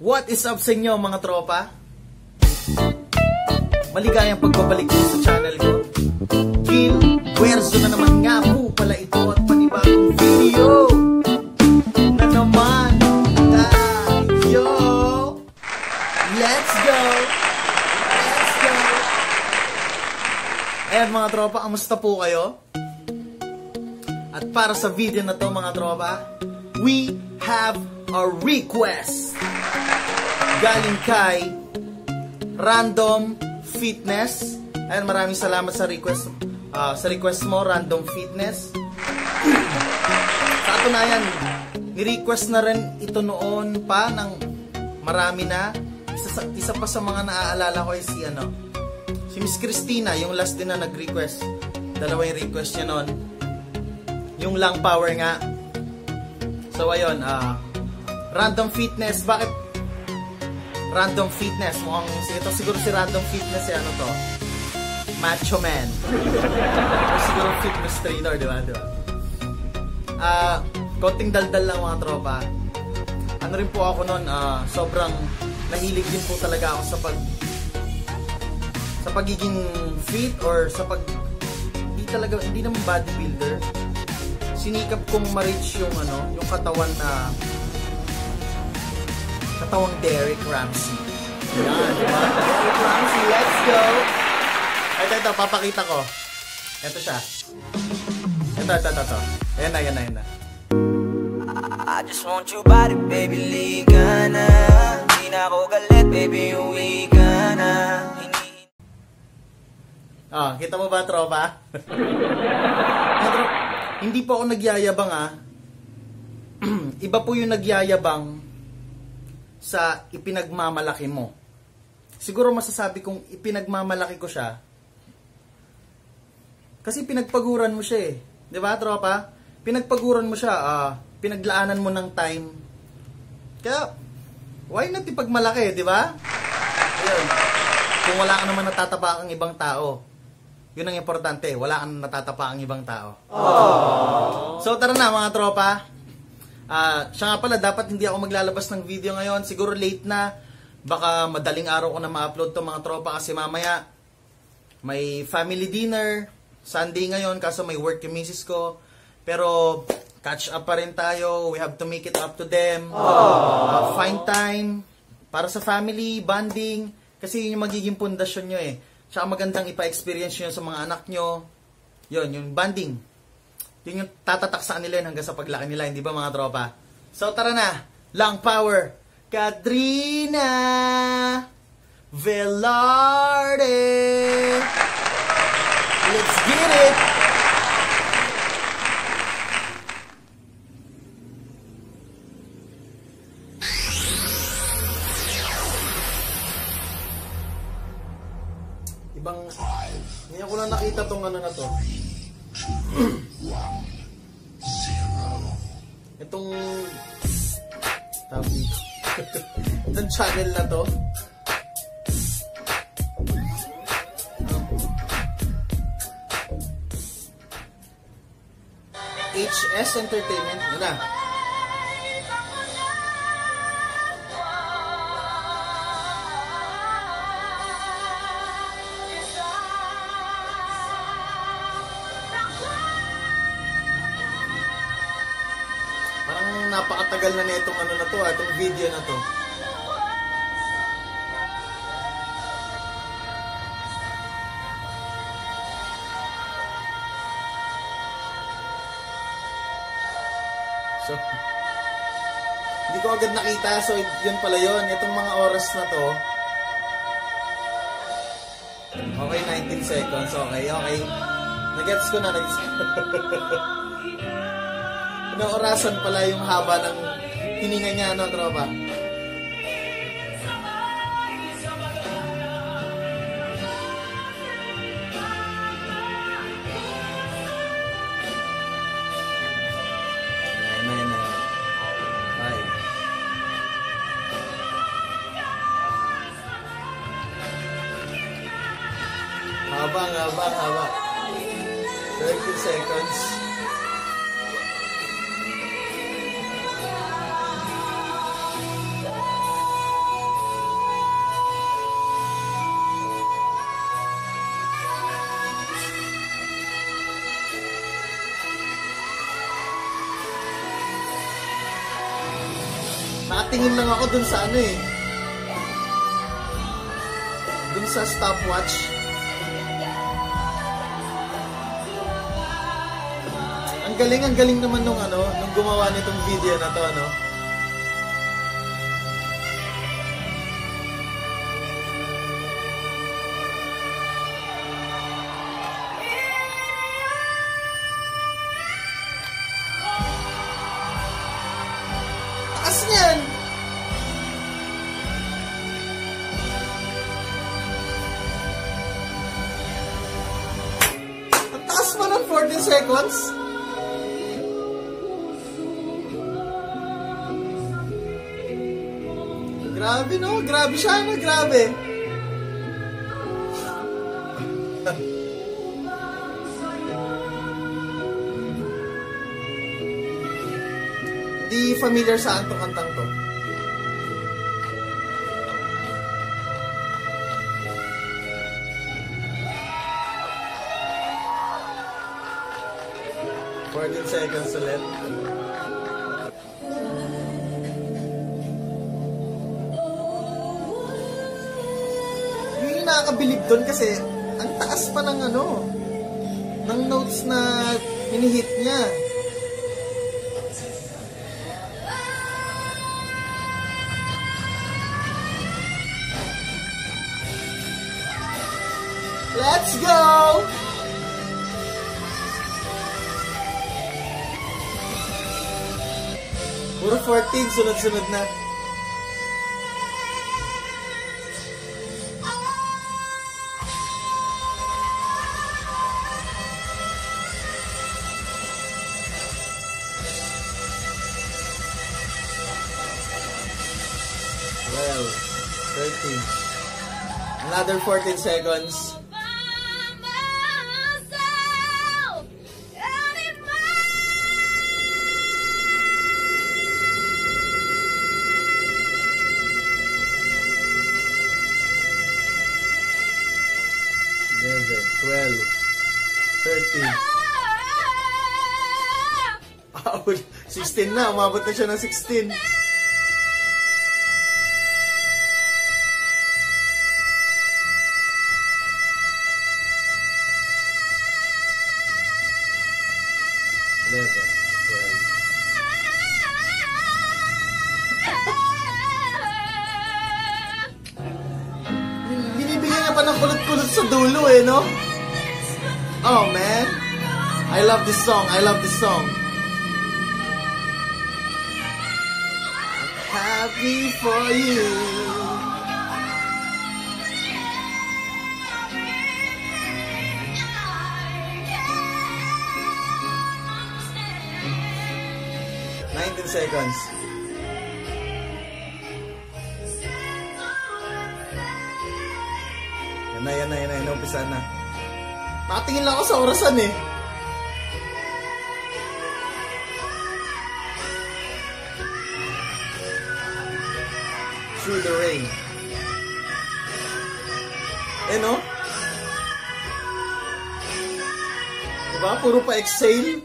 What is up sa inyo mga tropa? Maligayang pagbabalik ko sa channel ko. Gil Puerzo na naman nga po pala ito at panibagong video na naman. Yo! Let's go! Let's go! Ayan mga tropa, kamusta po kayo? At para sa video na to mga tropa, we have a request galing kay Random Fitness. Ayan, maraming salamat sa request mo, Random Fitness. Sa katunayan, ni-request na rin ito noon pa ng marami na. Isa pa sa mga naaalala ko ay si Miss Christina, yung last din na nag-request. Dalawa yung request niya noon. Yung lang power nga. So ayun, Random Fitness. Bakit Random Fitness? Mukhang ito siguro si Random Fitness ano to? Macho Man. Siguro fitness trainer, di ba? Konting daldal lang mga tropa. Ano rin po ako noon, sobrang nahilig din po talaga ako sa pagiging fit or hindi naman bodybuilder. Sinikap kong ma-reach yung katawan na katawang Derek Ramsey. Yan, diba? Derek Ramsey, let's go! Ito, papakita ko. Ito siya. Ito. Ayan na. I just want your body, baby, liga na. Hindi na ako galit, baby, uwi ka na. Kita mo ba, tropa? Hindi po ako nagyayabang, Iba po yung nagyayabang sa ipinagmamalaki mo. Siguro masasabi kong ipinagmamalaki ko siya kasi pinagpaguran mo siya eh. Di ba, tropa? Pinagpaguran mo siya, pinaglaanan mo ng time. Kaya, why not ipagmalaki, di ba? Ayun. Kung wala ka naman natatapakang ibang tao, yun ang importante, wala kang natatapakang ibang tao. Aww. So tara na mga tropa. Siya nga pala, dapat hindi ako maglalabas ng video ngayon. Siguro late na. Baka madaling araw ko na ma-upload to mga tropa kasi mamaya may family dinner. Sunday ngayon kaso may work yung misis ko. Pero catch up pa rin tayo. We have to make it up to them. Find time para sa family, bonding. Kasi yun yung magiging pundasyon nyo eh. Tsaka magandang ipa-experience nyo sa mga anak nyo. Yun, yung bonding. Yun yung tatatak sa kanila hanggang sa paglaki nila, hindi ba mga tropa? So tara na, Lang Power, Katrina Velarde. Let's get it! Ngayon ko lang nakita tong na to. Itong itong channel na to. HS Entertainment. Yun na. Napakatagal na itong na to, itong video na to. So, hindi ko agad nakita, so yun pala yun. Itong mga oras na to. Okay, 19 seconds. Okay. Nagets ko na. Orasan pala yung haba ng hininga niya, tropa? Ay. Haba. 30 seconds. nakatingin lang ako dun sa ano eh. Dun sa stopwatch. Ang galing naman nung gumawa nitong video na to, ano. Taas niyan! Ang taas pa ng 14 seconds? Grabe, no? Grabe siya, no? Grabe. Hindi familiar sa antong kantang to. "14 seconds ulit." Yung nakakabilib doon kasi ang taas pa ng ng notes na hinihit niya. Let's go! Puro 14, sunod-sunod na. Well, 13. Another 14 seconds. 12, 13. 16 na, umabot na siya ng 16. Binibigyan niya pa ng kulot-kulot sa dulo eh, no? Oh man, I love this song. I love this song. I'm happy for you. "19 seconds. Yan na, umpisa na. Nakatingin lang ako sa orasan eh. Through the rain. No? Diba? Puro pa exhale.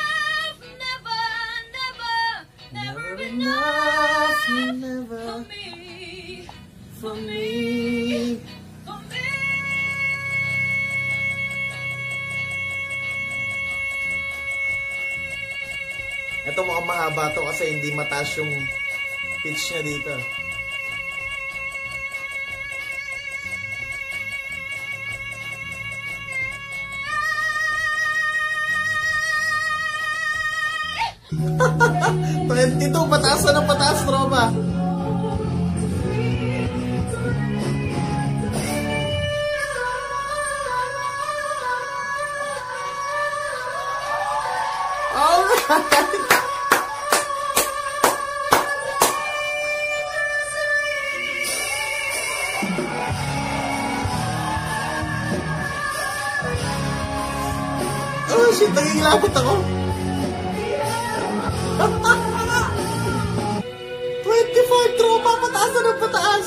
Never enough, never for me. Ito mukhang mahaba to kasi hindi mataas yung pitch niya dito. "22, pataas na ng pataas, tropa." Alright! Oh shit, nagigilapot ako. 24, tropa, pataas na ng pataas.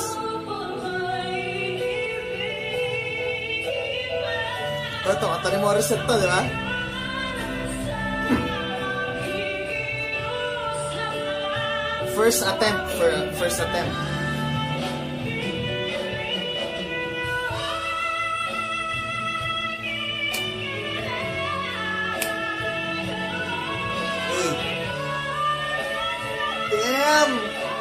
Ito, Anthony Morissette to, di ba? First attempt. First attempt. Hey. Damn!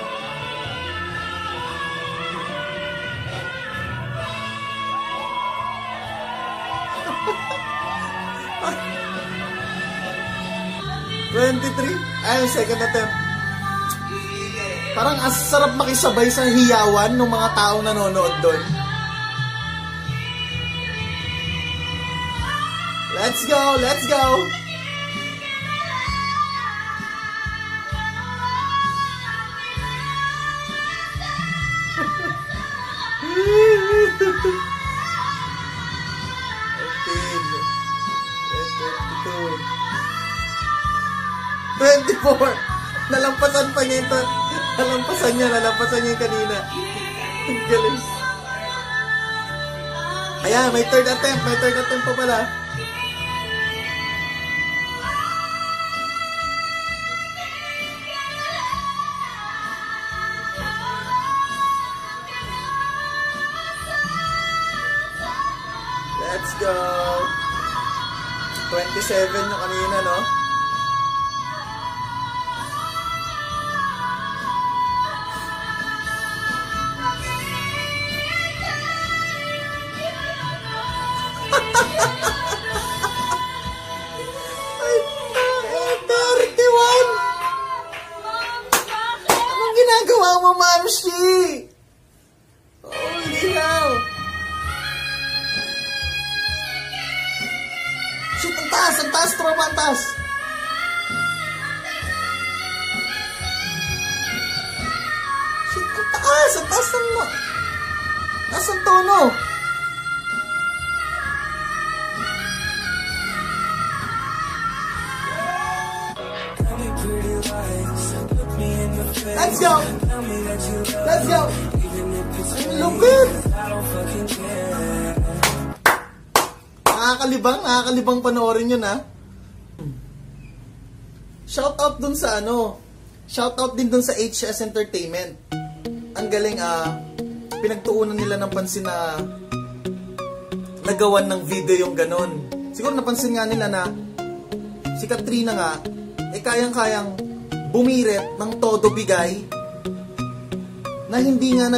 Ay, second attempt. Parang ang sarap makisabay sa hiyawan ng mga taong nanonood doon. Let's go! Let's go! Nalampasan pa niya ito. Nalampasan niya yung kanina. Ang galing. Ayan, may third attempt pa pala. Let's go. 27 yung kanina, no? Mamshi! Holy hell! Shoot, ang taas, tropa, ang taas! Shoot, ang taas ng nasang tono? Let's go! Let's go! Ang lupit! Nakakalibang panoorin yun, ha? Shoutout dun sa shoutout din dun sa HS Entertainment. Ang galing, pinagtuunan nila ng pansin na nagawan ng video yung ganon. Siguro napansin nga nila na si Katrina nga, kayang-kayang bumiret ng todo bigay na hindi nga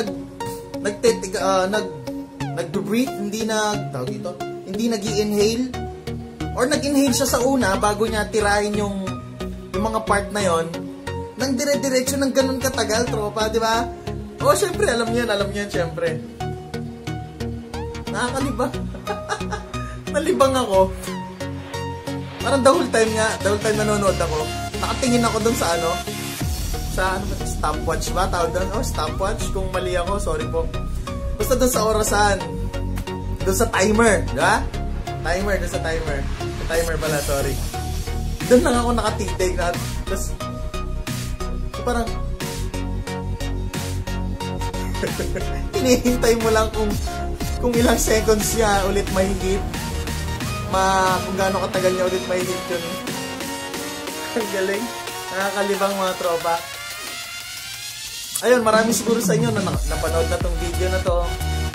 nag-breathe, hindi nag-i-inhale or nag-inhale siya sa una bago niya tirahin yung mga part na yon nang dire-diretso ng ganun katagal, tropa, di ba? Oh, syempre, alam niyan, syempre. Nakakalibang. Nalibang ako. Parang the whole time nanonood ako. Nakatingin ako dun sa stopwatch ba? Tawag doon? Oh, stopwatch. Kung mali ako, sorry po. Basta dun sa orasan. Dun sa timer. Diba? Dun sa timer. Sa timer pala, sorry. Dun lang ako nakatitig. Tapos, parang, hinihintay mo lang kung ilang seconds niya ulit mahigit. Kung gaano katagal niya ulit mahigit yun. Ang galing. Nakakalibang mga tropa. Ayun, marami siguro sa inyo na napanood na tong video na to.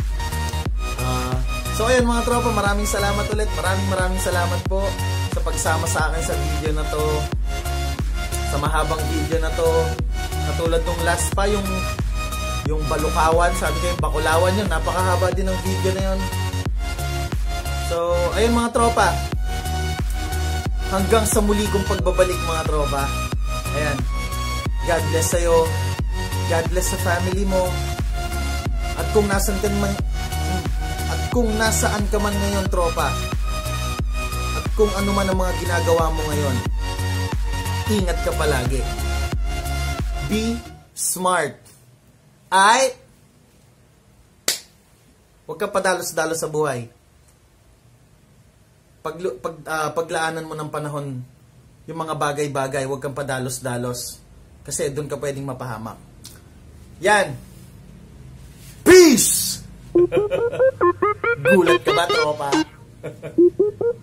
So ayun mga tropa, maraming salamat ulit. Maraming salamat po sa pagsama sa akin sa video na to. Sa mahabang video na to. Katulad nung last pa, yung Balukawan. Sabi ko yung Bakulawan yun. Napakahaba din ng video na yun. So, ayun mga tropa. Hanggang sa muli kong pagbabalik mga tropa. Ayan. God bless sa'yo. God bless sa family mo. At kung nasaan ka man ngayon, tropa. At kung ano man ang mga ginagawa mo ngayon, ingat ka palagi. Be smart. Huwag ka padalos-dalos sa buhay. Paglaanan mo ng panahon yung mga bagay-bagay, huwag kang padalos-dalos kasi doon ka pwedeng mapahamak. Yan. Peace! Gulat ka ba, tropa?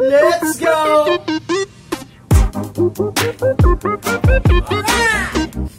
Let's go! Alright!